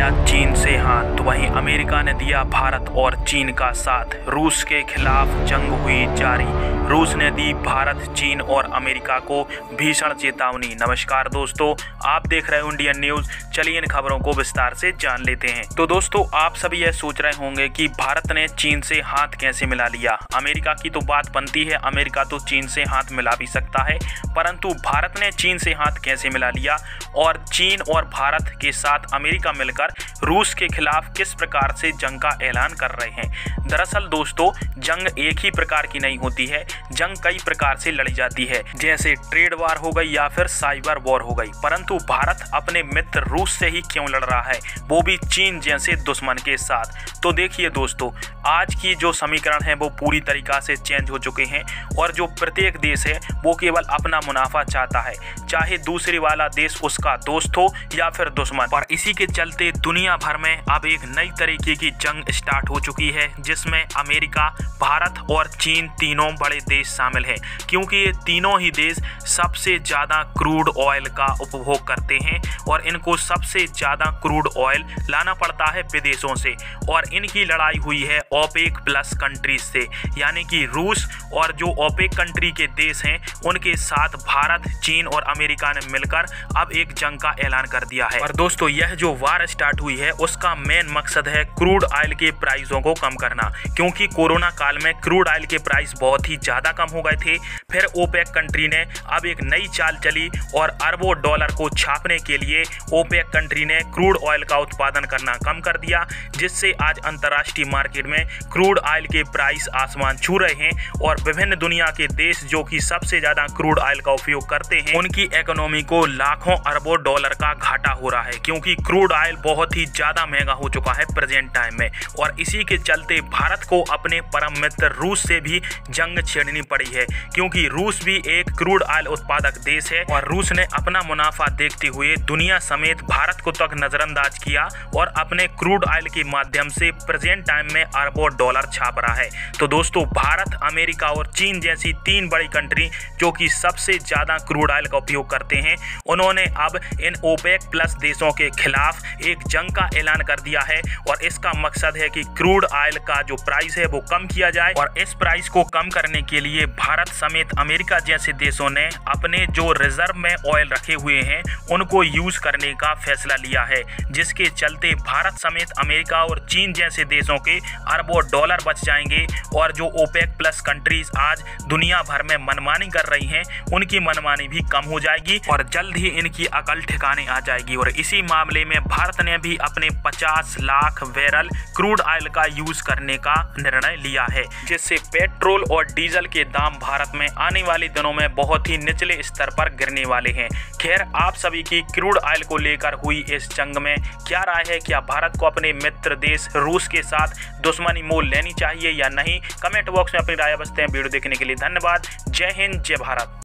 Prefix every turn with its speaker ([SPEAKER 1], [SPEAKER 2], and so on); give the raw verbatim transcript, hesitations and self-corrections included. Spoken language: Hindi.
[SPEAKER 1] मिलाया चीन से हाथ, तो वहीं अमेरिका ने दिया भारत और चीन का साथ। रूस के खिलाफ जंग हुई जारी, रूस ने दी भारत, चीन और अमेरिका को भीषण चेतावनी। नमस्कार दोस्तों, आप देख रहे हो इंडियन न्यूज। चलिए इन खबरों को विस्तार से जान लेते हैं। तो दोस्तों, आप सभी यह सोच रहे होंगे कि भारत ने चीन से हाथ कैसे मिला लिया। अमेरिका की तो बात बनती है, अमेरिका तो चीन से हाथ मिला भी सकता है, परंतु भारत ने चीन से हाथ कैसे मिला लिया और चीन और भारत के साथ अमेरिका मिलकर रूस के खिलाफ किस प्रकार से जंग का ऐलान कर रहे हैं। दरअसल दोस्तों, जंग एक ही प्रकार की नहीं होती है, जंग कई प्रकार से लड़ी जाती है, जैसे ट्रेड वार हो गई या फिर साइबर वॉर हो गई। परंतु भारत अपने मित्र रूस से ही क्यों लड़ रहा है, वो भी चीन जैसे दुश्मन के साथ। तो देखिए दोस्तों, आज की जो समीकरण है वो पूरी तरीका से चेंज हो चुके हैं और जो प्रत्येक देश है वो केवल अपना मुनाफा चाहता है, चाहे दूसरे वाला देश उसका दोस्त हो या फिर दुश्मन। और इसी के चलते दुनिया भर में अब एक नई तरीके की जंग स्टार्ट हो चुकी है, जिसमें अमेरिका, भारत और चीन तीनों बड़े देश शामिल हैं, क्योंकि ये तीनों ही देश सबसे ज़्यादा क्रूड ऑयल का उपभोग करते हैं और इनको सबसे ज़्यादा क्रूड ऑयल लाना पड़ता है विदेशों से। और इनकी लड़ाई हुई है ओपेक प्लस कंट्रीज से, यानी कि रूस और जो ओपेक कंट्री के देश हैं उनके साथ भारत, चीन और अमेरिका ने मिलकर अब एक जंग का ऐलान कर दिया है। और दोस्तों, यह जो वार स्टार्ट हुई है उसका मेन मकसद है क्रूड ऑयल के प्राइसों को कम करना, क्योंकि कोरोना काल में क्रूड ऑयल के प्राइस बहुत ही ज्यादा कम हो गए थे। फिर ओपेक कंट्री ने अब एक नई चाल चली और अरबों डॉलर को छापने के लिए ओपेक कंट्री ने क्रूड ऑयल का उत्पादन करना कम कर दिया, जिससे आज अंतर्राष्ट्रीय मार्केट में क्रूड ऑयल के प्राइस आसमान छू रहे हैं और विभिन्न दुनिया के देश जो कि सबसे ज्यादा क्रूड ऑयल का उपयोग करते हैं उनकी इकोनॉमी को लाखों अरबों डॉलर का घाटा हो रहा है, क्योंकि क्रूड ऑयल बहुत ही ज्यादा महंगा हो चुका है प्रेजेंट टाइम में। और इसी के चलते भारत को अपने परम मित्र रूस से भी जंग छेड़नी पड़ी है, क्योंकि रूस भी एक क्रूड ऑयल उत्पादक देश है और रूस ने अपना मुनाफा देखते हुए दुनिया समेत भारत को तक नजरअंदाज किया और अपने क्रूड ऑयल के माध्यम से प्रेजेंट टाइम में अरबों डॉलर छाप रहा है। तो दोस्तों, भारत, अमेरिका और चीन जैसी तीन बड़ी कंट्री जो कि सबसे ज्यादा क्रूड ऑयल का उपयोग करते हैं, उन्होंने अब इन ओपेक प्लस देशों के खिलाफ एक जंग का ऐलान कर दिया है। और इसका मकसद है कि क्रूड ऑयल का जो प्राइस है वो कम किया जाए और इस प्राइस को कम करने के लिए भारत समेत अमेरिका जैसे देशों ने अपने जो रिजर्व में ऑयल रखे हुए हैं उनको यूज करने का फैसला लिया है, जिसके चलते भारत समेत अमेरिका और चीन जैसे देशों के अरबों डॉलर बच जाएंगे। और जो ओपेक प्लस कंट्रीज आज दुनिया भर में मनमानी कर रही हैं उनकी मनमानी भी कम हो जाएगी और जल्द ही इनकी अकल ठिकाने आ जाएगी। और इसी मामले में भारत ने भी अपने पचास लाख बैरल क्रूड ऑयल का यूज करने का निर्णय लिया है, जिससे पेट्रोल और डीजल के दाम भारत में आने वाले दिनों में बहुत ही निचले स्तर पर गिरने वाले हैं। खैर, आप सभी की क्रूड ऑयल को लेकर हुई इस जंग में क्या राय है? क्या भारत को अपने मित्र देश रूस के साथ दुश्मनी मोल लेनी चाहिए या नहीं? कमेंट बॉक्स में अपनी राय बसते हैं। वीडियो देखने के लिए धन्यवाद। जय हिंद, जय भारत।